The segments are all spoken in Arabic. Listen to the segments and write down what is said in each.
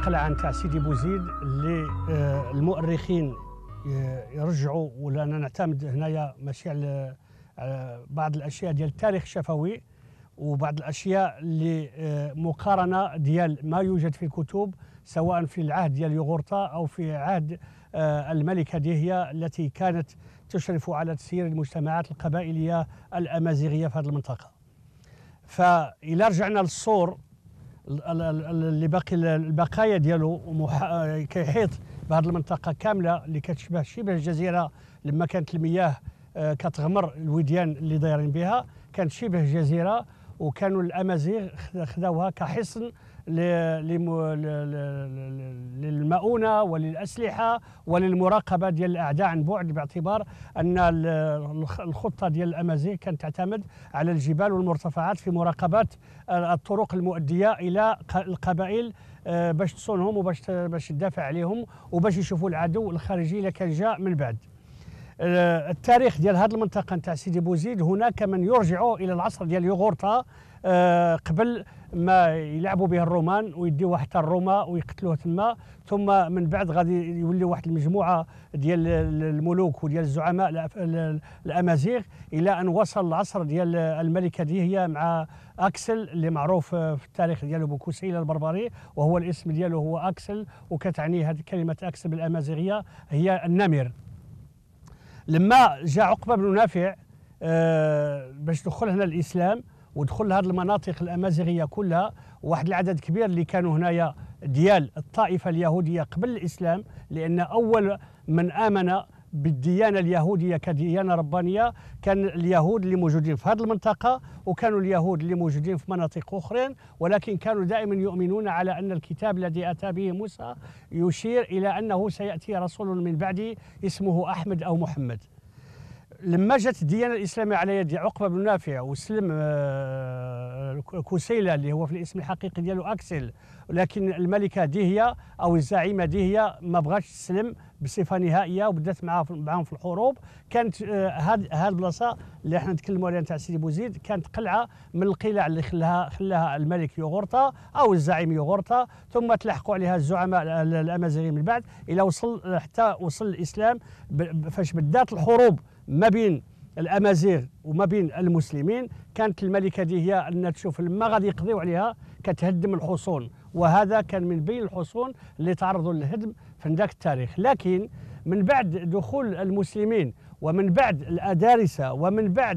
القلعة نتاع سيدي بوزيد اللي المؤرخين يرجعوا، ولا أنا نعتمد هنايا ماشي على بعض الأشياء ديال التاريخ الشفوي وبعض الأشياء اللي مقارنة ديال ما يوجد في الكتب سواء في العهد ديال يوغورتا أو في عهد الملكة ديهية التي كانت تشرف على تسيير المجتمعات القبائلية الأمازيغية في هذه المنطقة. فإلى رجعنا للصور اللي باقي البقايا ديالو كيحيط بهذه المنطقة كاملة اللي كتشبه شبه الجزيرة لما كانت المياه كتغمر الوديان اللي دايرين بها، كانت شبه جزيرة، وكانوا الأمازيغ خداوها كحصن للمؤونة وللأسلحة وللمراقبة ديال الأعداء عن بعد، باعتبار أن الخطة ديال الأمازيغ كانت تعتمد على الجبال والمرتفعات في مراقبة الطرق المؤدية إلى القبائل باش تصونهم وباش تدافع عليهم وباش يشوفوا العدو الخارجي اللي كان جاء من بعد. التاريخ ديال هذه المنطقة نتاع سيدي بوزيد هناك من يرجعوا إلى العصر ديال يوغورتا قبل ما يلعبوا به الرومان ويديوها حتى الروما ويقتلوه تما، ثم من بعد غادي يولي واحد المجموعة ديال الملوك وديال الزعماء الأمازيغ إلى أن وصل العصر ديال الملكة ديهية مع أكسل اللي معروف في التاريخ ديالو بكوسيلة البربري، وهو الاسم ديالو هو أكسل، وكتعني هذه كلمة أكسل بالأمازيغية هي النمر. لما جاء عقبة بن نافع باش دخل هنا الإسلام ودخل هذه المناطق الأمازيغية كلها، واحد العدد كبير اللي كانوا هنايا ديال الطائفة اليهودية قبل الإسلام، لأن أول من آمن بالديانة اليهودية كديانة ربانية كان اليهود اللي موجودين في هذه المنطقة، وكانوا اليهود اللي موجودين في مناطق أخرى، ولكن كانوا دائما يؤمنون على أن الكتاب الذي أتى به موسى يشير إلى أنه سيأتي رسول من بعده اسمه أحمد أو محمد. لما جت الديانة الإسلامية على يد عقبة بن نافع وسلم كوسيلة اللي هو في الاسم الحقيقي ديالو أكسل، ولكن الملكة ديهية أو الزعيمة ديهية ما بغاتش تسلم بصفة نهائية وبدات معاهم في الحروب. كانت هذه البلاصة اللي احنا نتكلموا عليها نتاع سيدي بوزيد كانت قلعة من القلاع اللي خلاها الملك يوغورتا أو الزعيم يوغورتا، ثم تلحقوا عليها الزعماء الأمازيغيين من بعد إلى حتى وصل الإسلام. فاش بدات الحروب ما بين الأمازيغ وما بين المسلمين، كانت الملكة ديهية أن تشوف لما غادي يقضيوا عليها كتهدم الحصون، وهذا كان من بين الحصون اللي تعرضوا للهدم في ذاك التاريخ. لكن من بعد دخول المسلمين ومن بعد الأدارسة ومن بعد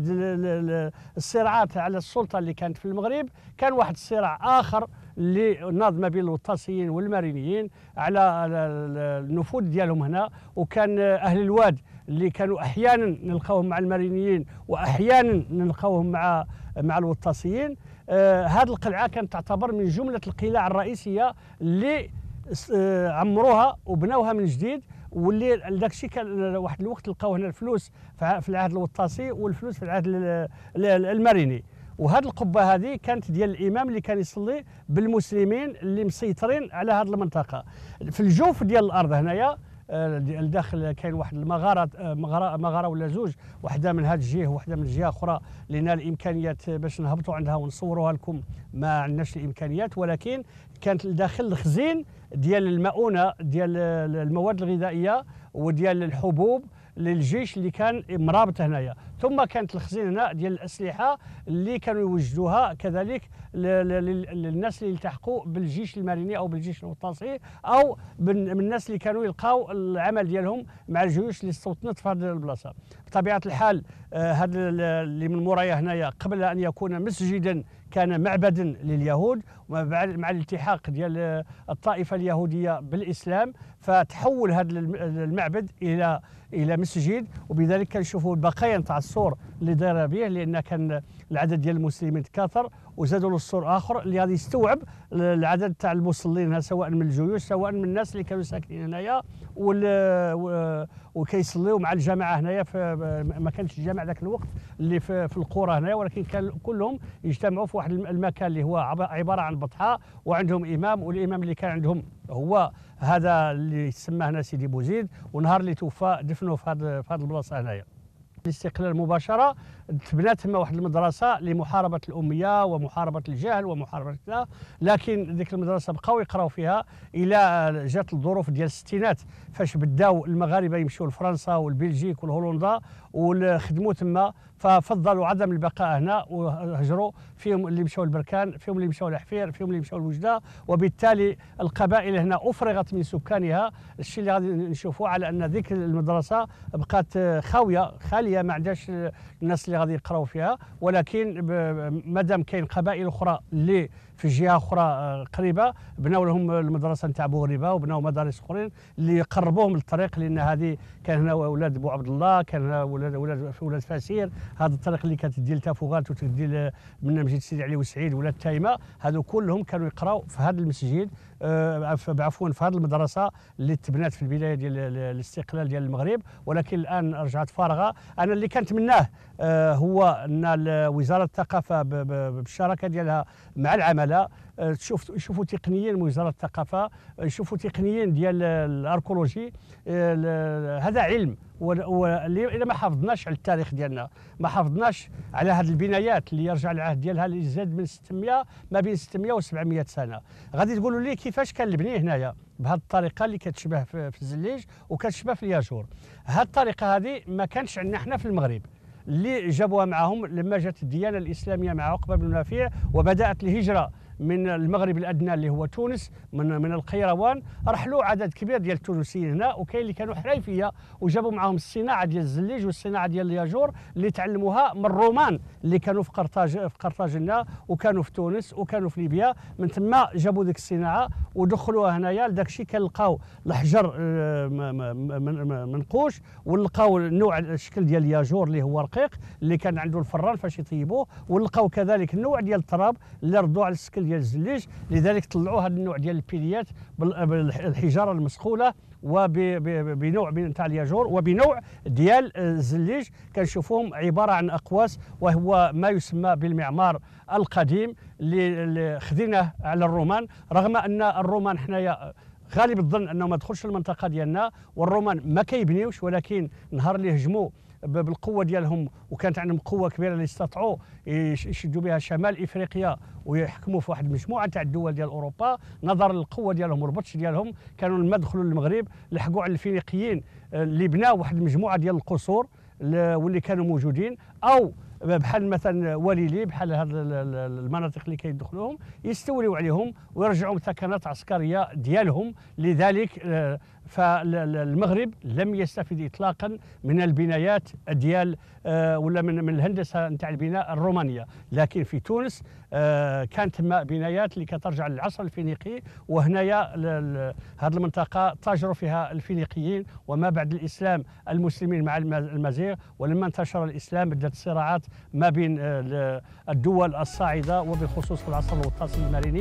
الصراعات على السلطة اللي كانت في المغرب، كان واحد الصراع آخر اللي ناض ما بين الوطاسيين والمارينيين على النفوذ ديالهم هنا. وكان أهل الواد اللي كانوا أحيانا نلقاوهم مع المارينيين وأحيانا نلقاوهم مع الوطاسيين. هذه القلعة كانت تعتبر من جملة القلاع الرئيسية اللي عمروها وبناوها من جديد، واللي داك الشيء كان واحد الوقت لقاو هنا الفلوس في العهد الوطاسي والفلوس في العهد الماريني. وهذه القبة هذه كانت ديال الإمام اللي كان يصلي بالمسلمين اللي مسيطرين على هذه المنطقة. في الجوف ديال الأرض هنايا الداخل كاين واحد مغاره ولا زوج، واحده من هذه الجهه وواحده من الجهه اخرى، لنا الامكانيات باش نهبطوا عندها ونصوروها لكم ما عندناش الامكانيات، ولكن كانت داخل الخزين ديال المؤونه ديال المواد الغذائيه وديال الحبوب للجيش اللي كان مرابط هنايا. ثم كانت الخزين هنا ديال الاسلحه اللي كانوا يوجدوها كذلك للناس اللي التحقوا بالجيش الماريني او بالجيش الوطاسي، او من الناس اللي كانوا يلقاو العمل ديالهم مع الجيوش اللي استوطنت في هذه البلاصه. بطبيعه الحال هذا اللي من مورايا هنايا قبل ان يكون مسجدا كان معبدا لليهود، ومع الالتحاق ديال الطائفه اليهوديه بالاسلام فتحول هذا المعبد الى مسجد. وبذلك كنشوفوا البقايا نتاع السور اللي دايره به، لان كان العدد ديال المسلمين تكاثر وزادوا له السور اخر اللي غادي يستوعب العدد تاع المصلين سواء من الجيوش سواء من الناس اللي كانوا ساكنين هنايا وكيصليوا مع الجماعه هنايا. ما كانش الجامع ذاك الوقت اللي في القرى هنايا، ولكن كان كلهم يجتمعوا في واحد المكان اللي هو عباره عن بطحاء، وعندهم امام، والامام اللي كان عندهم هو هذا اللي يسمى هنا سيدي بوزيد، ونهار اللي توفى دفنوه في هذه البلاصه هنايا. الاستقلال مباشره تبنات تما واحد المدرسه لمحاربه الاميه ومحاربه الجهل ومحاربه كذا، لكن ديك المدرسه بقاو يقراو فيها الى جات الظروف ديال الستينات فاش بداو المغاربه يمشيو لفرنسا والبلجيك والهولندا وخدموا تما، ففضلوا عدم البقاء هنا وهجروا، فيهم اللي مشاو لبركان، فيهم اللي مشاو لحفير، فيهم اللي مشاو لوجده، وبالتالي القبائل هنا افرغت من سكانها. الشيء اللي غادي نشوفوه على ان ذيك المدرسه بقات خاليه ما عندهاش الناس اللي غادي يقراو فيها، ولكن مادام كاين قبائل اخرى اللي في جهه اخرى قريبه بناو لهم المدرسه نتاع بوغريبه وبناو مدارس اخرين اللي قربوهم للطريق، لان هذه كان هنا اولاد بو عبد الله، كان هنا ولاد فاسير، هذا الطريق اللي كانت تدي لتافوغات وتدي من مجيد سيدي علي وسعيد ولاد تايمه، هذو كلهم كانوا يقراو في هذا المسجد، عفوا في هذه المدرسه اللي تبنات في البدايه ديال الاستقلال ديال المغرب، ولكن الان رجعت فارغه. انا اللي كنتمناه هو ان وزاره الثقافه بالشراكه ديالها مع العماله يشوفوا تقنيين من وزاره الثقافه، يشوفوا تقنيين ديال الاركولوجي، هذا علم، اذا ما حافظناش على التاريخ ديالنا، ما حافظناش على هذه البنايات اللي يرجع العهد ديالها اللي زاد من 600 ما بين 600 و 700 سنه، غادي تقولوا لي كيفاش كان البني هنايا بهذه الطريقه اللي كتشبه في الزليج وكتشبه في الياجور. هذه الطريقه هذه ما كانش عندنا حنا في المغرب، اللي جابوها معهم لما جات الديانه الاسلاميه مع عقبه بن نافع وبدات الهجره من المغرب الادنى اللي هو تونس، من القيروان، رحلوا عدد كبير ديال التونسيين هنا، وكاين اللي كانوا حريفيه وجابوا معهم الصناعه ديال الزليج والصناعه ديال الياجور اللي تعلموها من الرومان اللي كانوا في قرطاجنه وكانوا في تونس وكانوا في ليبيا، من ثم جابوا ديك الصناعه ودخلوها هنايا. لذاك الشيء كنلقاو الحجر منقوش، ولقاو النوع الشكل ديال الياجور اللي هو رقيق اللي كان عنده الفران فاش يطيبوه، ولقاو كذلك النوع ديال التراب اللي ردوا على الشكل ديال الزليج، لذلك طلعوا هذا النوع ديال البيليات بالحجاره المسخوله وبنوع تاع الياجور وبنوع ديال الزليج، كنشوفوهم عباره عن اقواس، وهو ما يسمى بالمعمار القديم اللي خذيناه على الرومان، رغم ان الرومان حنايا غالب الظن انه ما دخلش المنطقه ديالنا، والرومان ما كيبنيوش، ولكن نهار اللي هجموا بالقوه ديالهم وكانت عندهم قوه كبيره اللي استطاعوا يشدوا بها شمال افريقيا ويحكموا في واحد المجموعه تاع الدول ديال اوروبا، نظرا للقوه ديالهم والبطش ديالهم، كانوا لما دخلوا للمغرب لحقوا على الفينيقيين اللي بناو واحد المجموعه ديال القصور واللي كانوا موجودين، او بحال مثلا وليلي، بحال هذه المناطق اللي كيدخلوهم يستوليوا عليهم ويرجعوا ثكنات عسكريه ديالهم. لذلك فالمغرب لم يستفد اطلاقا من البنايات ديال ولا من الهندسه نتاع البناء الرومانيه، لكن في تونس كانت تما بنايات اللي كترجع للعصر الفينيقي، وهنايا هذه المنطقه تاجروا فيها الفينيقيين، وما بعد الاسلام المسلمين مع المزيغ، ولما انتشر الاسلام بدات صراعات ما بين الدول الصاعده وبالخصوص في العصر الوسطى الماريني.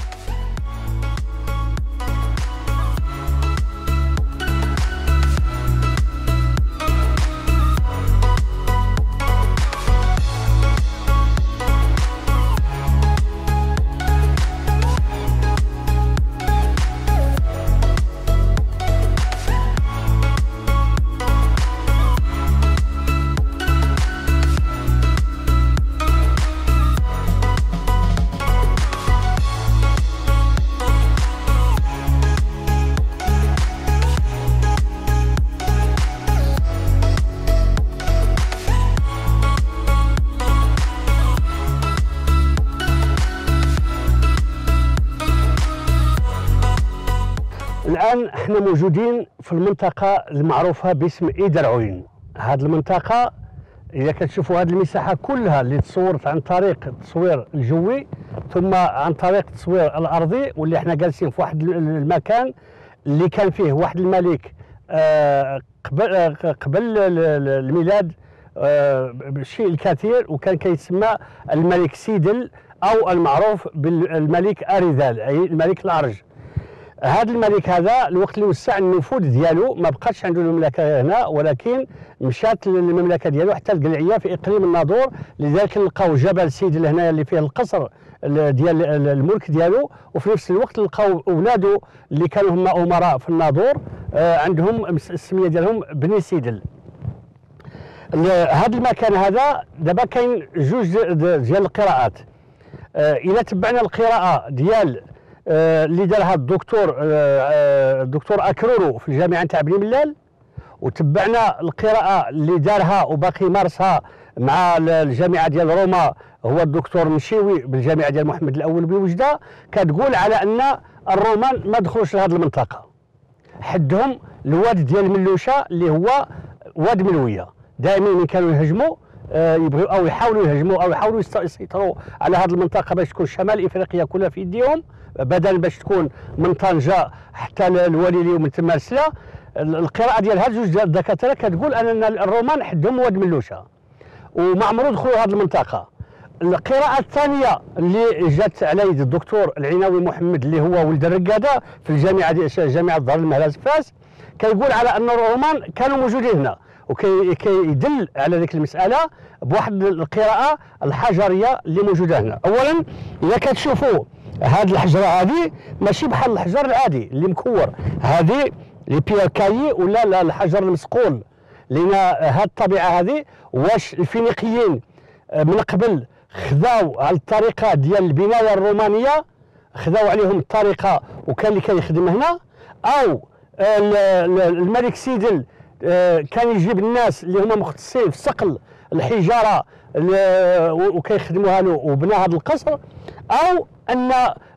الآن احنا موجودين في المنطقة المعروفة باسم إيدرعوين. هذه المنطقة إذا كتشوفوا هذه المساحة كلها اللي تصورت عن طريق التصوير الجوي ثم عن طريق التصوير الأرضي، واللي احنا جالسين في واحد المكان اللي كان فيه واحد الملك قبل الميلاد بالشيء الكثير، وكان كيتسمى الملك سيدل أو المعروف بالملك أريذال، أي الملك العرج. هذا الملك هذا الوقت اللي وسع النفوذ ديالو ما بقاش عنده المملكه هنا، ولكن مشات المملكه ديالو حتى القلعيه في اقليم الناظور، لذلك لقاو جبل سيدل هنا اللي فيه القصر ديال الملك ديالو، وفي نفس الوقت لقاو اولاده اللي كانوا هما امراء في الناظور عندهم السميه ديالهم بني سيدل. هذا المكان هذا دابا كاين جوج ديال القراءات. الى تبعنا القراءه ديال اللي دارها الدكتور اكرورو في الجامعه نتاع بني ملال، وتبعنا القراءه اللي دارها وباقي مارسها مع الجامعه ديال روما هو الدكتور مشيوي بالجامعه ديال محمد الاول بوجده، كتقول على ان الرومان ما دخلوش لهذه المنطقه، حدهم الواد ديال ملوشه اللي هو واد ملويه. دائما من كانوا يهجموا يبغيو او يحاولوا يهجموا او يحاولوا يسيطروا على هذه المنطقه باش تكون شمال افريقيا كلها في يديهم، بدل باش تكون من طنجه حتى الوليلي ومن تما لسلا. القراءه ديال هاد جوج ديال الدكاتره كتقول ان الرومان حدهم واد ملوشه وما عمرو دخلوا هذه المنطقه. القراءه الثانيه اللي جات على يد الدكتور العناوي محمد اللي هو ولد الرقاده في الجامعه ديال جامعه دار المهلاز فاس، كيقول على ان الرومان كانوا موجودين هنا، وكيدل على ذيك المساله بواحد القراءه الحجريه اللي موجوده هنا. اولا اذا كتشوفوا هذه الحجره هذه ماشي بحال الحجر العادي اللي مكور، هذه لي بيير كايي ولا لا الحجر المصقول، لان هذه الطبيعه هذه واش الفينيقيين من قبل خذاو على الطريقه ديال البنايه الرومانيه، خذاو عليهم الطريقه وكان اللي كيخدم هنا، او الملك سيدل كان يجيب الناس اللي هما مختصين في صقل الحجاره وكيخدموها له وبنى هذا القصر، او ان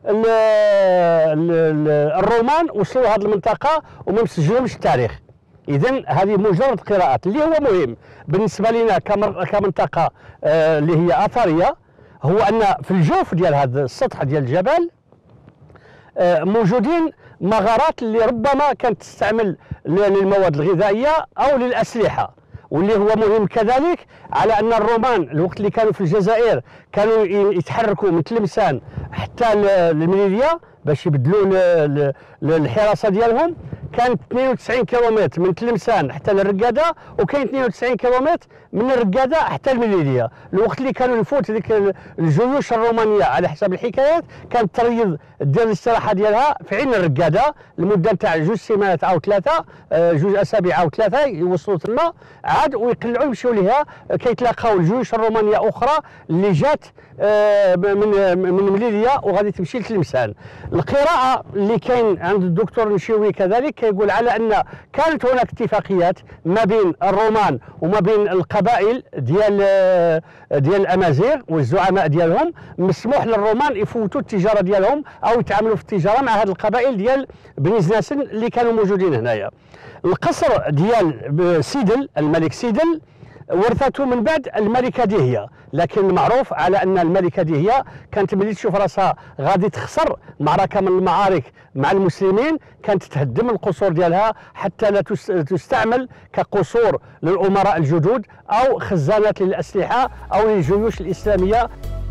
الرومان وصلوا هذه المنطقه وما مسجلهمش التاريخ. اذا هذه مجرد قراءات. اللي هو مهم بالنسبه لنا كمنطقه اللي هي اثريه هو ان في الجوف ديال هذا السطح ديال الجبل موجودين مغارات اللي ربما كانت تستعمل للمواد الغذائيه او للاسلحه، واللي هو مهم كذلك على ان الرومان الوقت اللي كانوا في الجزائر كانوا يتحركوا من تلمسان حتى المليليه باش يبدلوا الحراسه ديالهم. كانت 92 كيلومتر من تلمسان حتى للرقاده، وكاين 92 كيلومتر من الرقاده حتى المليليه. الوقت اللي كانوا يفوت ديك الجيوش الرومانيه على حسب الحكايات كانت تريض دير الاستراحه ديالها في عين الرقاده لمده تاع 2 سيمانات او 3، 2 اسابيع او 3 يوصلوا تما عاد ويقلعوا يمشيوا ليها كيتلاقاو الجيوش الرومانيه اخرى اللي جات من مليليه وغادي تمشي لتلمسان. القراءه اللي كاين عند الدكتور المشيوي كذلك كيقول على ان كانت هناك اتفاقيات ما بين الرومان وما بين القبائل ديال الامازيغ والزعماء ديالهم، مسموح للرومان يفوتوا التجاره ديالهم او يتعاملوا في التجاره مع هذه القبائل ديال بني زناسن اللي كانوا موجودين هنايا. القصر ديال سيدل الملك سيدل ورثته من بعد الملكه ديهيه، لكن المعروف على ان الملكه ديهيه كانت ملي تشوف راسها غادي تخسر معركه من المعارك مع المسلمين كانت تهدم القصور ديالها حتى لا تستعمل كقصور للامراء الجدد او خزانات للاسلحه او للجيوش الاسلاميه.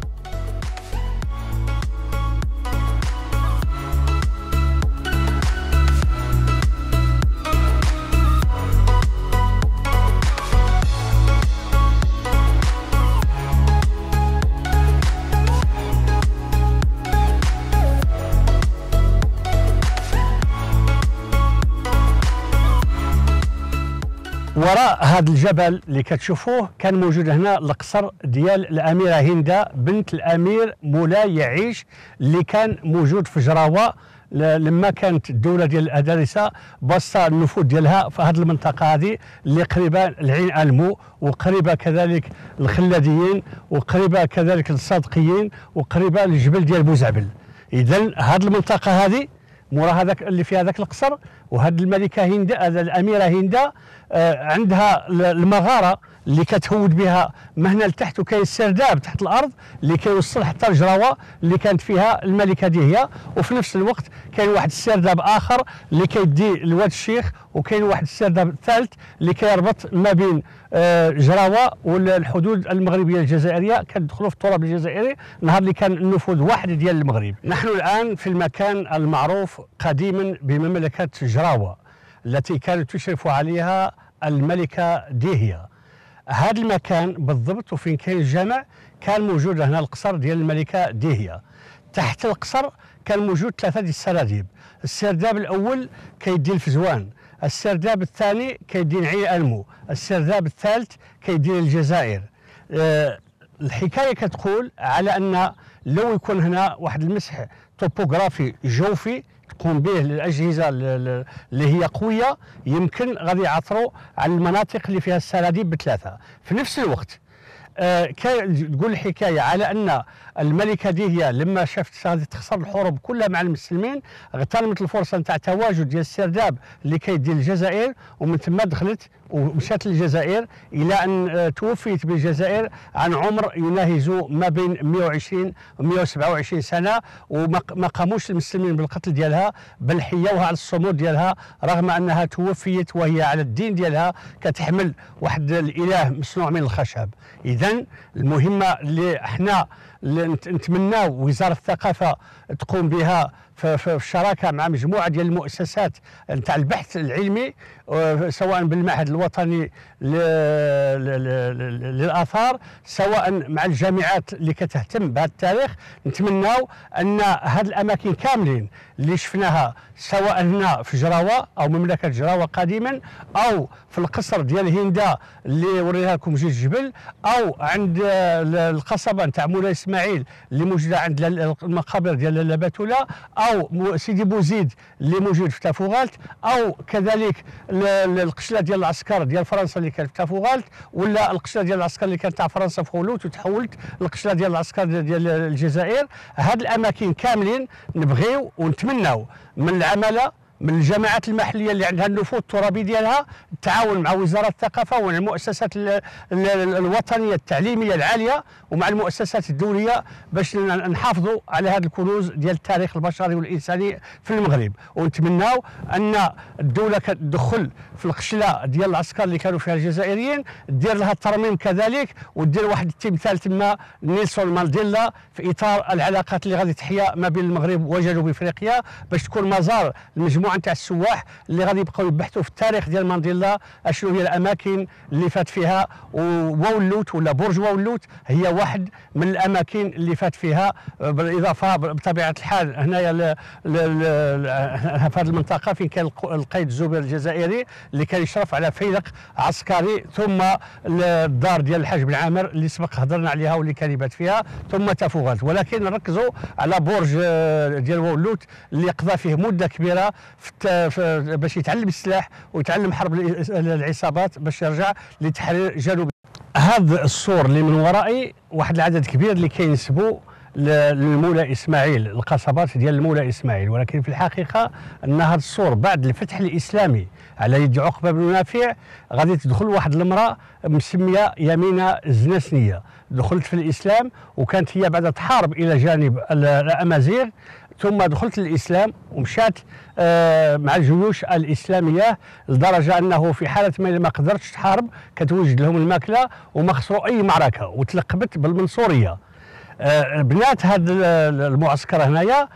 وراء هذا الجبل اللي كتشوفوه كان موجود هنا القصر ديال الاميره هنده بنت الامير مولاي يعيش اللي كان موجود في جراوه لما كانت الدوله ديال الادارسه بسطه النفوذ ديالها في هذه المنطقه هذه اللي قريبه العين المو وقريبه كذلك الخلاديين وقريبه كذلك الصادقيين وقريبه للجبل ديال بوزعبل. اذا هذه المنطقه هذه مورا هذاك اللي فيها هذاك القصر، وهذه الملكه هنده الاميره هنده عندها المغاره اللي كتهود بها مهنا لتحت، وكاين السرداب تحت الارض اللي كيوصل حتى الجراوه اللي كانت فيها الملكه ديهيه، وفي نفس الوقت كاين واحد السرداب اخر اللي كيدي لواد الشيخ، وكاين واحد السرداب الثالث اللي كيربط ما بين جراوه والحدود المغربيه الجزائريه كتدخلوا في التراب الجزائري نهار اللي كان النفوذ واحد ديال المغرب. نحن الان في المكان المعروف قديما بمملكه جراوه التي كانت تشرف عليها الملكه ديهيه. هذا المكان بالضبط وفين كاين الجامع كان موجود هنا القصر ديال الملكه ديهيه. تحت القصر كان موجود 3 ديال السراديب. السرداب الاول كيدي الفزوان، السرداب الثاني كيدين عين المو، السرداب الثالث كيدين الجزائر. الحكايه كتقول على ان لو يكون هنا واحد المسح توبوغرافي جوفي تقوم به الاجهزه اللي هي قويه، يمكن غادي يعثروا على المناطق اللي فيها السراديب بثلاثه في نفس الوقت. تقول الحكايه على ان الملكه ديهيا لما شافت غادي تخسر الحروب كلها مع المسلمين، اغتنمت الفرصه نتاع تواجد ديال السرداب اللي كيدير الجزائر، ومن ثم دخلت ومشات للجزائر الى ان توفيت بالجزائر عن عمر يناهز ما بين 120 و 127 سنه، وما قاموش المسلمين بالقتل ديالها، بل حيوها على الصمود ديالها رغم انها توفيت وهي على الدين ديالها كتحمل واحد الاله مصنوع من الخشب. اذا المهمه اللي احنا نتمناو وزاره الثقافه تقوم بها في الشراكه مع مجموعه ديال المؤسسات نتاع البحث العلمي، سواء بالمعهد الوطني للاثار، سواء مع الجامعات اللي كتهتم بهذا التاريخ. نتمناو ان هذه الاماكن كاملين اللي شفناها سواء هنا في جراوه او مملكه جراوه قديما، او في القصر ديال هندا اللي وريها لكم جيش الجبل، او عند القصبه نتاع مولاي اسماعيل اللي موجوده عند المقابر ديال لاله بتوله، او سيدي بوزيد اللي موجود في تافوغالت، او كذلك القشله ديال العسكر ديال فرنسا اللي كانت في تافوغالت، ولا القشله ديال العسكر اللي كانت تاع فرنسا في خولوت وتحولت القشله ديال العسكر ديال الجزائر. هاد الاماكن كاملين نبغيو ونتمناو من العماله من الجماعات المحليه اللي عندها النفوذ الترابي ديالها التعاون مع وزاره الثقافه ومع المؤسسات الوطنيه التعليميه العاليه ومع المؤسسات الدوليه باش نحافظوا على هذا الكنوز ديال التاريخ البشري والانساني في المغرب. ونتمناو ان الدوله كتدخل في القشله ديال العسكر اللي كانوا فيها الجزائريين، دير لها الترميم كذلك، ودير واحد التمثال تما نيلسون مانديلا في اطار العلاقات اللي غادي تحيا ما بين المغرب وجنوب افريقيا، باش تكون مزار المجموعه نتاع السواح اللي غادي يبقاو يبحثوا في التاريخ ديال مانديلا اشنو هي الاماكن اللي فات فيها. وولوت ولا برج وولوت هي واحد من الاماكن اللي فات فيها، بالاضافه بطبيعه الحال هنايا في هذه المنطقه فين كان القائد الزبير الجزائري اللي كان يشرف على فيلق عسكري، ثم الدار ديال الحاج بن عامر اللي سبق هضرنا عليها واللي كان يبات فيها، ثم تافوغالت. ولكن نركزوا على برج ديال وولوت اللي قضى فيه مده كبيره باش يتعلم السلاح ويتعلم حرب العصابات باش يرجع لتحرير جنوب. هذا السور اللي من ورائي واحد العدد كبير اللي كينسبوا للمولى اسماعيل، القصبات ديال المولى اسماعيل، ولكن في الحقيقه ان هذا السور بعد الفتح الاسلامي على يد عقبه بن نافع غادي تدخل واحد المراه مسميه يمينه الزناسنيه، دخلت في الاسلام وكانت هي بعد تحارب الى جانب الامازيغ، ثم دخلت الاسلام ومشات مع الجيوش الاسلاميه، لدرجه انه في حاله ما قدرتش تحارب كتوجد لهم الماكله وما خسروا اي معركه، وتلقبت بالمنصوريه. بنات هذا المعسكر هنايا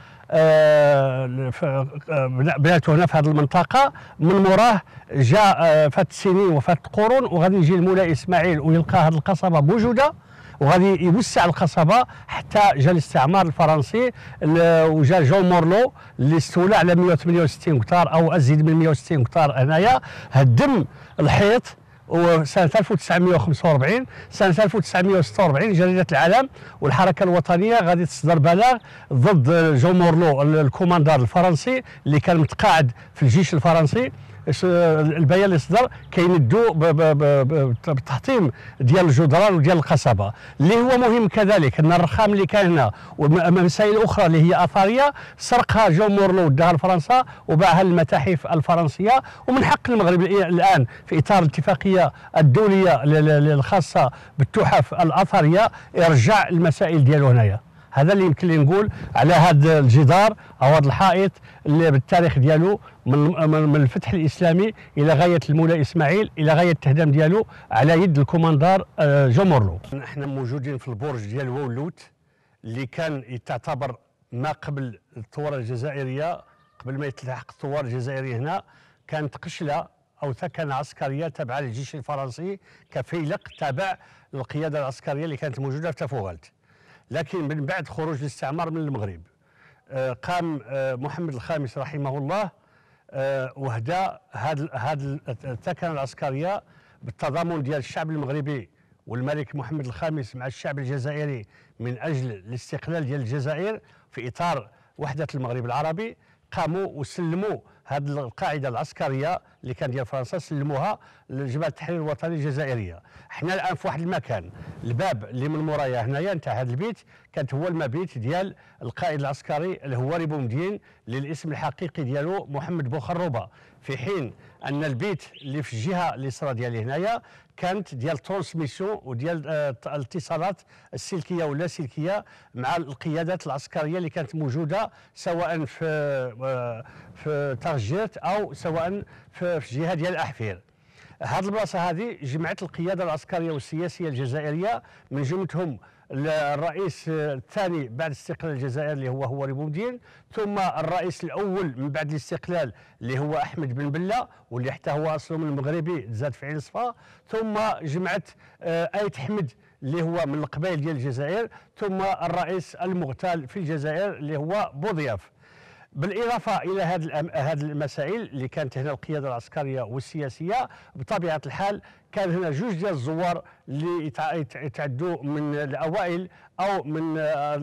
بناته هنا في هذه المنطقه، من موراه جاء فات سنين وفات قرون وغادي يجي المولى اسماعيل ويلقى هذه القصبه موجوده، وغادي يوسع القصبه حتى جا الاستعمار الفرنسي وجا جون مورلو اللي استولى على 168 كتار او ازيد من 160 كتار هنايا، هدم الحيط. وسنة 1945 سنة 1946 جريدة العالم والحركة الوطنية غادي تصدر بلاغ ضد جون مورلو الكوماندار الفرنسي اللي كان متقاعد في الجيش الفرنسي. البيان اللي صدر كيندوا بالتحطيم ديال الجدران وديال القصبه. اللي هو مهم كذلك ان الرخام اللي كان هنا ومسائل اخرى اللي هي اثريه سرقها جون مورلو وداها لفرنسا وباعها للمتاحف الفرنسيه، ومن حق المغرب الان في اطار الاتفاقيه الدوليه الخاصه بالتحف الاثريه يرجع المسائل ديالو هنايا. هذا اللي يمكن لي نقول على هذا الجدار او هذا الحائط اللي بالتاريخ ديالو من الفتح الاسلامي الى غايه المولى اسماعيل الى غايه التهدام ديالو على يد الكوماندار جون مورلو. نحن موجودين في البرج ديال وولوت اللي كان تعتبر ما قبل الثوره الجزائريه، قبل ما يتلحق الثوار الجزائريه هنا كانت قشله او ثكنه عسكريه تابعه للجيش الفرنسي كفيلق تابع للقياده العسكريه اللي كانت موجوده في تافوغالت. لكن من بعد خروج الاستعمار من المغرب قام محمد الخامس رحمه الله وهدا هاد الثكنه العسكريه بالتضامن ديال الشعب المغربي والملك محمد الخامس مع الشعب الجزائري من اجل الاستقلال ديال الجزائر في اطار وحده المغرب العربي، قاموا وسلموا هذه القاعده العسكريه اللي كان ديال فرنسا، سلموها لجبهه التحرير الوطني الجزائريه. حنا الان في واحد المكان، الباب اللي من مورايا هنايا نتاع هذا البيت كانت هو المبيت ديال القائد العسكري الهواري بومدين اللي الاسم الحقيقي ديالو محمد بوخروبه، في حين ان البيت اللي في الجهه اليسرى ديالي هنايا كانت ديال ترانسميسيون وديال الاتصالات السلكيه ولا سلكيه مع القيادات العسكريه اللي كانت موجوده سواء في طرجيرت او سواء في الجهه ديال احفير. هذه البلاصه هذه جمعت القياده العسكريه والسياسيه الجزائريه، من جملتهم الرئيس الثاني بعد استقلال الجزائر اللي هو هواري بومدين، ثم الرئيس الاول من بعد الاستقلال اللي هو احمد بن بله واللي حتى هو اصله من المغربي زاد في عين صفا، ثم جمعت ايت حمد اللي هو من القبائل ديال الجزائر، ثم الرئيس المغتال في الجزائر اللي هو بوضياف. بالاضافه الى هذه المسائل اللي كانت هنا القياده العسكريه والسياسيه، بطبيعه الحال كان هنا جوج ديال الزوار اللي يتعدوا من الاوائل او من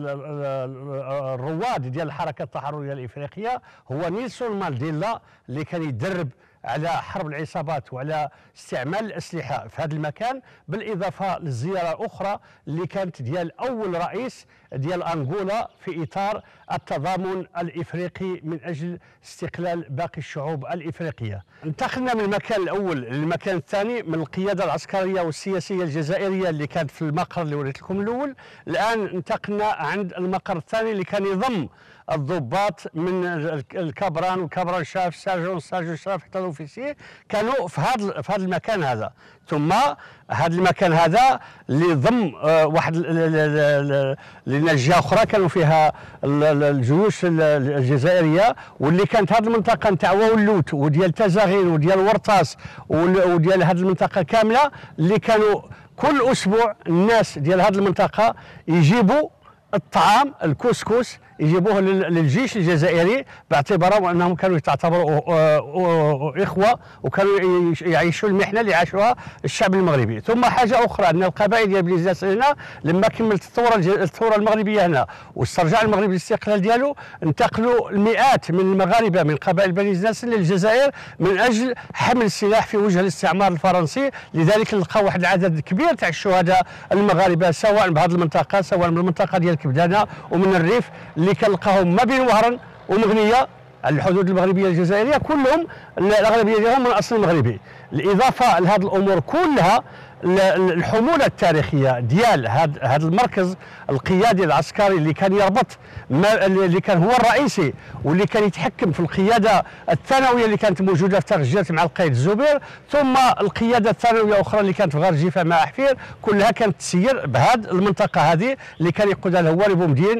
الرواد ديال الحركه التحرريه الافريقيه، هو نيلسون مانديلا اللي كان يدرب على حرب العصابات وعلى استعمال الأسلحة في هذا المكان، بالإضافة للزيارة الأخرى اللي كانت ديال أول رئيس ديال أنغولا في إطار التضامن الإفريقي من أجل استقلال باقي الشعوب الإفريقية. انتقلنا من المكان الأول للمكان الثاني من القيادة العسكرية والسياسية الجزائرية اللي كانت في المقر اللي وريت لكم الأول. الآن انتقلنا عند المقر الثاني اللي كان يضم الضباط من الكابران والكابران شاف ساجون شاف حتى الاوفيسير، كانوا في هذا المكان هذا. ثم هذا المكان هذا اللي ضم واحد لان جهه اخرى كانوا فيها الجيوش الجزائريه، واللي كانت هذه المنطقه نتاع واولوت وديال تازاغين وديال ورطاس وديال هذه المنطقه كامله، اللي كانوا كل اسبوع الناس ديال هذه المنطقه يجيبوا الطعام الكسكس يجيبوه للجيش الجزائري، باعتبارهم انهم كانوا يعتبروا اخوه وكانوا يعيشوا المحنه اللي عاشوها الشعب المغربي. ثم حاجه اخرى ان القبائل ديال بني زناسن هنا لما كملت الثوره المغربيه هنا واسترجع المغرب الاستقلال ديالو، انتقلوا المئات من المغاربه من قبائل بني زناسن للجزائر من اجل حمل السلاح في وجه الاستعمار الفرنسي. لذلك لقى واحد العدد كبير تاع الشهداء المغاربه سواء بهذه المنطقه سواء من المنطقه ديال كبدانه ومن الريف، اللي كنلقاهم ما بين وهران ومغنيه على الحدود المغربيه الجزائريه، كلهم الاغلبيه ديالهم من اصل مغربي. الاضافه لهذه الامور كلها الحموله التاريخيه ديال هذا المركز القيادي العسكري اللي كان يربط اللي كان هو الرئيسي واللي كان يتحكم في القياده الثانويه اللي كانت موجوده في ترجيرت مع القائد الزبير، ثم القياده الثانويه اخرى اللي كانت في غار جيفه مع حفير، كلها كانت تسير بهذه المنطقه هذه اللي كان يقودها الهواري بومدين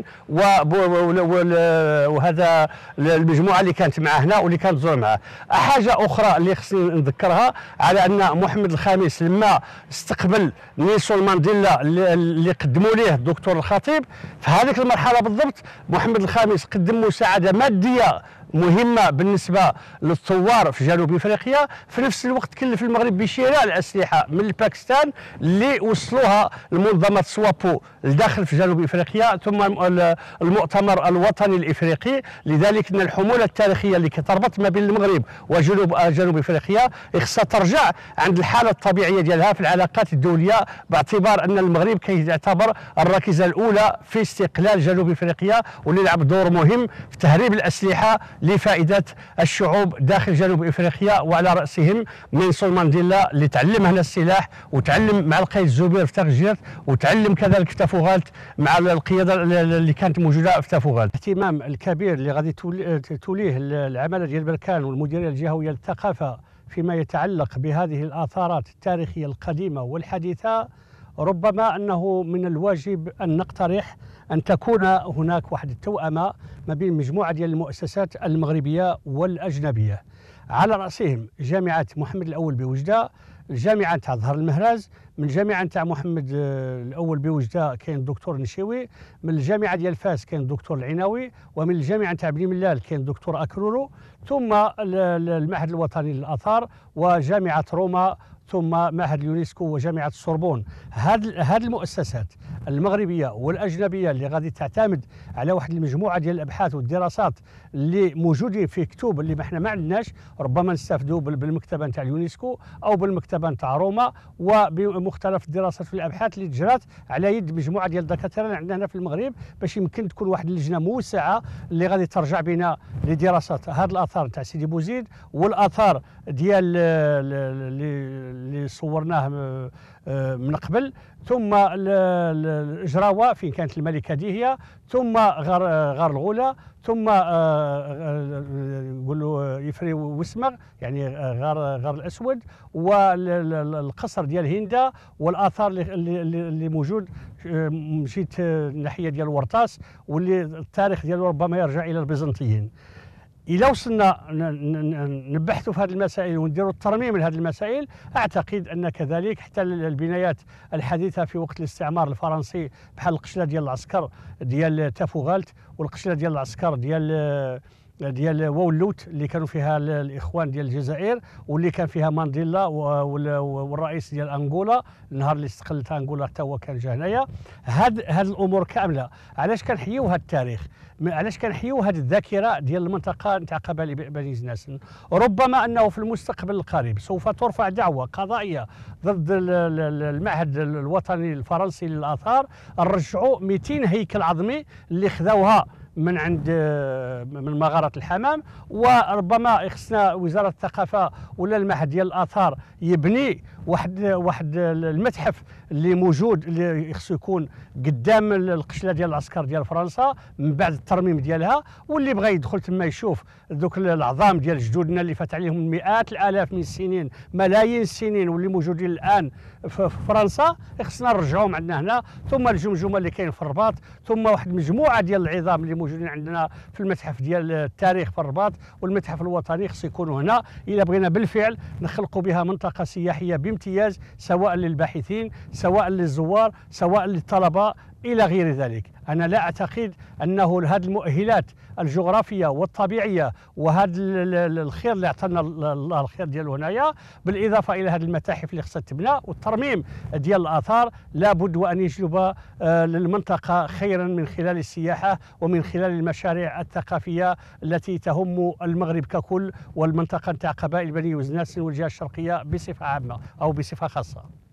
وهذا المجموعه اللي كانت معه هنا واللي كانت تزور معه. حاجه اخرى اللي خصني نذكرها على ان محمد الخامس لما استقبل نيلسون مانديلا اللي قدموا ليه الدكتور الخطيب، في هذيك المرحله بالضبط محمد الخامس قدم مساعده ماديه مهمه بالنسبه للثوار في جنوب افريقيا، في نفس الوقت كلف المغرب بشراء الاسلحه من باكستان اللي وصلوها لمنظمه سوابو لداخل في جنوب افريقيا ثم المؤتمر الوطني الافريقي. لذلك ان الحموله التاريخيه اللي كتربط ما بين المغرب وجنوب افريقيا خصها ترجع عند الحاله الطبيعيه ديالها في العلاقات الدوليه، باعتبار ان المغرب كيعتبر الركيزه الاولى في استقلال جنوب افريقيا واللي لعب دور مهم في تهريب الاسلحه لفائده الشعوب داخل جنوب افريقيا، وعلى راسهم نيلسون مانديلا اللي تعلم هنا السلاح وتعلم مع القائد الزبير في ترجيرت وتعلم كذلك في تافوغالت مع القياده اللي كانت موجوده في تافوغالت. الاهتمام الكبير اللي غادي توليه العماله ديال بركان والمديريه الجهويه للثقافه فيما يتعلق بهذه الاثارات التاريخيه القديمه والحديثه، ربما أنه من الواجب أن نقترح أن تكون هناك واحد التوأمة ما بين مجموعة ديال المؤسسات المغربية والأجنبية، على رأسهم جامعة محمد الأول بوجدة الجامعه نتاع ظهر المهراز، من الجامعه نتاع محمد الاول بوجده كاين الدكتور النشيوي، من الجامعه ديال فاس كاين الدكتور العناوي، ومن الجامعه نتاع بني ملال كاين الدكتور اكرورو، ثم المعهد الوطني للاثار وجامعه روما، ثم معهد اليونسكو وجامعه السوربون. هذه المؤسسات المغربيه والاجنبيه اللي غادي تعتمد على واحد المجموعه ديال الابحاث والدراسات اللي موجودين في كتب اللي احنا ما عندناش، ربما نستافدوا بالمكتبه نتاع اليونسكو او بالمكتبه نتاع روما، وبمختلف الدراسات والابحاث اللي تجرات على يد مجموعه ديال الدكاتره اللي عندنا هنا في المغرب، باش يمكن تكون واحد اللجنه موسعه اللي غادي ترجع بنا لدراسه هذه الاثار نتاع سيدي بوزيد والاثار ديال اللي صورناه من قبل، ثم الجراوه فين كانت الملكه ديهيه، ثم غار الغوله، ثم نقولوا يفري وسمغ يعني غار الاسود، والقصر ديال هندا، والاثار اللي موجود مشيت الناحيه ديال ورطاس، واللي التاريخ ديالو ربما يرجع الى البيزنطيين. إلا وصلنا نبحثوا في هذه المسائل ونديروا الترميم لهذه المسائل، أعتقد أن كذلك حتى البنايات الحديثة في وقت الاستعمار الفرنسي بحال القشلة ديال العسكر ديال تافوغالت، والقشلة ديال العسكر ديال وولوت اللي كانوا فيها الاخوان ديال الجزائر، واللي كان فيها مانديلا والرئيس ديال انغولا النهار اللي استقلت انغولا حتى هو كان جا هنايا. هاد الامور كامله علاش كنحيوا هذا التاريخ، علاش كنحيوا هذه الذاكره ديال المنطقه نتاع قبائل بني زناسن. ربما انه في المستقبل القريب سوف ترفع دعوه قضائيه ضد المعهد الوطني الفرنسي للاثار، نرجعوا 200 هيكل عظمي اللي خذوها من مغارة الحمام، وربما خصنا وزارة الثقافة ولا المعهد ديال الآثار يبني واحد المتحف اللي موجود اللي خصو يكون قدام القشلة ديال العسكر ديال فرنسا من بعد الترميم ديالها، واللي بغى يدخل تما يشوف دوك العظام ديال جدودنا اللي فات عليهم مئات الالاف من السنين، ملايين السنين، واللي موجودين الان في فرنسا، خصنا نرجعوهم عندنا هنا. ثم الجمجمه اللي كاين في الرباط، ثم واحد المجموعه ديال العظام اللي موجودين عندنا في المتحف ديال التاريخ في الرباط، والمتحف الوطني خص يكونوا هنا الا بغينا بالفعل نخلقوا بها منطقه سياحيه بامتياز، سواء للباحثين، سواء للزوار، سواء للطلبه الى غير ذلك. انا لا اعتقد انه هذه المؤهلات الجغرافيه والطبيعيه وهذا الخير اللي عطانا الله الخير ديالو هنايا، بالاضافه الى هذه المتاحف اللي خصها تبنى والترميم ديال الاثار، لابد وان يجلب للمنطقه خيرا من خلال السياحه ومن خلال المشاريع الثقافيه التي تهم المغرب ككل، والمنطقه نتاع قبائل بني وزناسن والجهه الشرقيه بصفه عامه او بصفه خاصه.